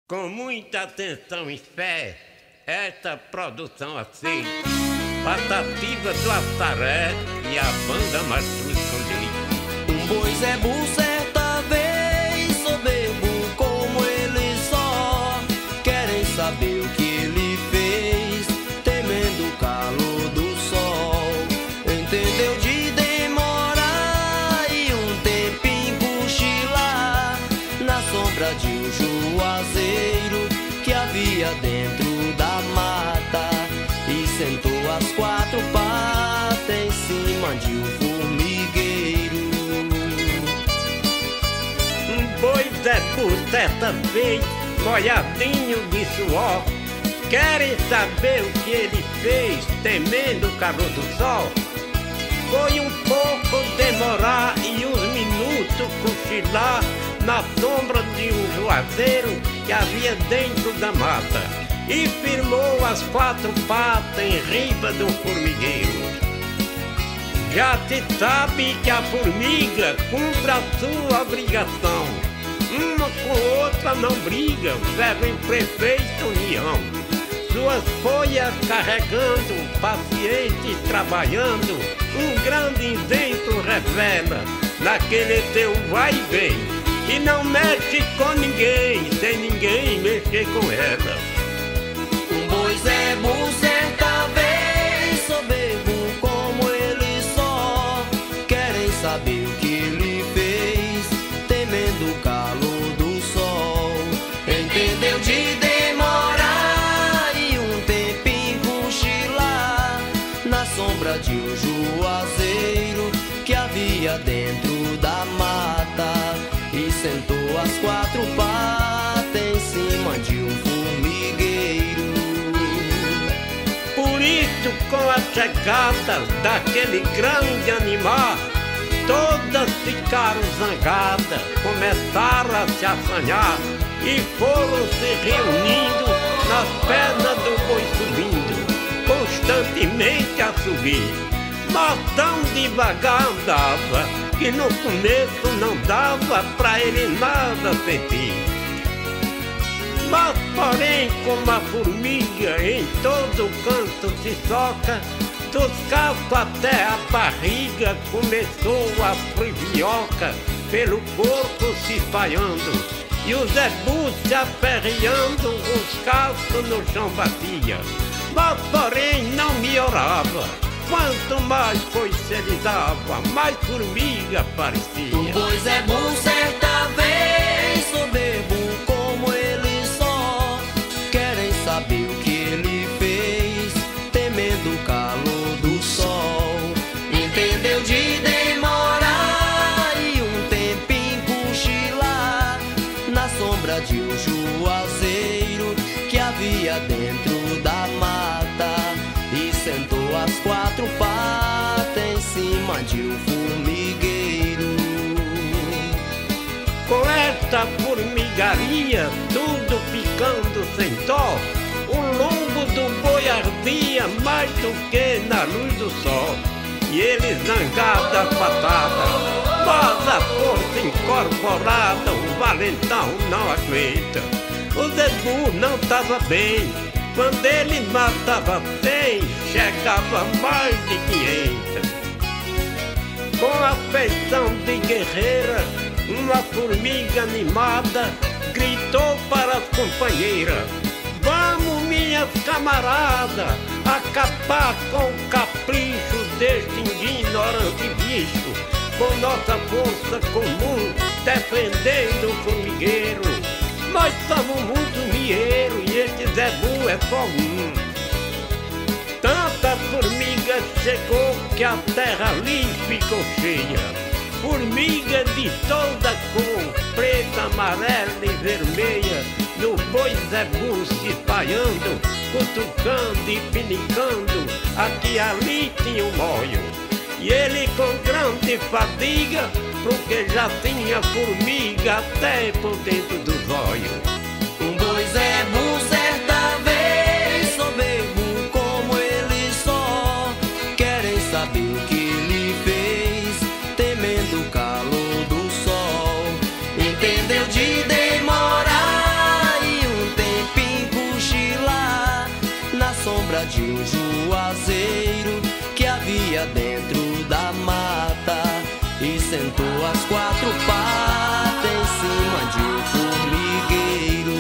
Com muita atenção e fé, esta produção aceita Patativa do Assaré e a banda Mastruz com Um boi zebu certa vez, soberbo como ele só. Querem saber o que ele fez, temendo o calor do sol. Entendeu de demorar e um tempinho cochilar na sombra de um juazeiro que havia dentro da mata, e sentou as quatro patas em cima de um formigueiro. Um boi zebu certa vez, molhadinho de suor, querem saber o que ele fez, temendo o calor do sol. Foi um pouco demorar e uns minutos cochilar na sombra de um juazeiro que havia dentro da mata, e firmou as quatro patas em riba do formigueiro. Já se sabe que a formiga cumpre a sua obrigação, uma com outra não briga, servem perfeita união. Suas folhas carregando, paciente trabalhando, um grande invento revela naquele teu vai e vem. E não mexe com ninguém, sem ninguém mexer com ela. Um boi zebu certa vez, soberbo como ele só. Querem saber o que ele fez, temendo o calor do sol. Entendeu de demorar e um tempinho cochilar na sombra de um juazeiro que havia dentro da mata, e sentou as quatro patas em cima de um formigueiro. Por isso, com a chegada daquele grande animal, todas ficaram zangadas, começaram a se assanhar e foram se reunindo nas pernas do boi subindo, constantemente a subir. Mas tão devagar andava que no começo não dava pra ele nada sentir. Mas porém, como a formiga em todo canto se soca, dos cascos até a barriga começou a frivioca, pelo corpo se espalhando, e o zebu se aperreando, os cascos no chão batia. Mas porém não melhorava. Quanto mais coicelizava, mais formiga aparecia. Um boi zebu certa vez, soberbo como ele só. Querem saber o que ele fez, temendo o calor do sol. Entendeu de demorar e um tempinho cochilar na sombra de um juazeiro que havia dentro da mata, e sentou as quatro patas em cima de um formigueiro. Com esta formigaria, tudo ficando sem dó, o lombo do boi ardia mais do que na luz do sol. E ele zangado a patada, mas a força incorporada o valentão não aguenta. O zebu não estava bem, quando ele matava 100, chegava mais de 500. Com a feição de guerreira, uma formiga animada gritou para as companheiras: vamos, minhas camaradas, acabar com o capricho deste ignorante bicho, com nossa força comum, defendendo o formigueiro. Nós somos muito mieiros e este zebu é só um. Tanta formiga chegou que a terra ali ficou cheia. Formiga de toda cor, preta, amarela e vermelha, no boi zebu se espalhando, cutucando e pinicando, aqui e ali tinha um molho. E ele com grande fadiga, porque já tinha formiga até por dentro dos olhos. Um boi zebu certa vez, soberbo como ele só. Querem saber o que ele fez, temendo o calor do sol. Entendeu de demorar e um de um juazeiro que havia dentro da mata e sentou as quatro patas em cima de um formigueiro.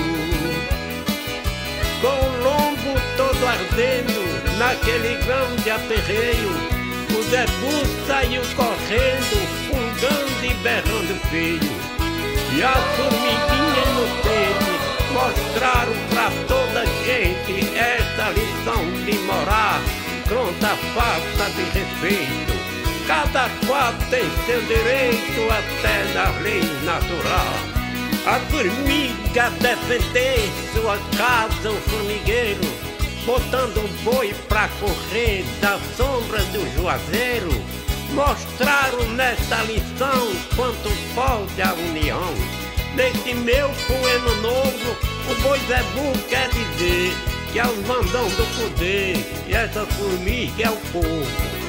Com o lombo todo ardendo, naquele grande aperreio, o Zebu saiu correndo, fungando e berrando feio. E as formiguinhas inocentes mostraram pra toda gente essa lição de morar contra a falta de respeito. Cada qual tem seu direito até na lei natural. A formiga defender sua casa, o formigueiro, botando um boi pra correr da sombra do juazeiro, mostraram nesta lição quanto pode a união. Neste meu poema novo, o boi Zebu quer dizer que é os mandão do poder e essa formiga é o povo.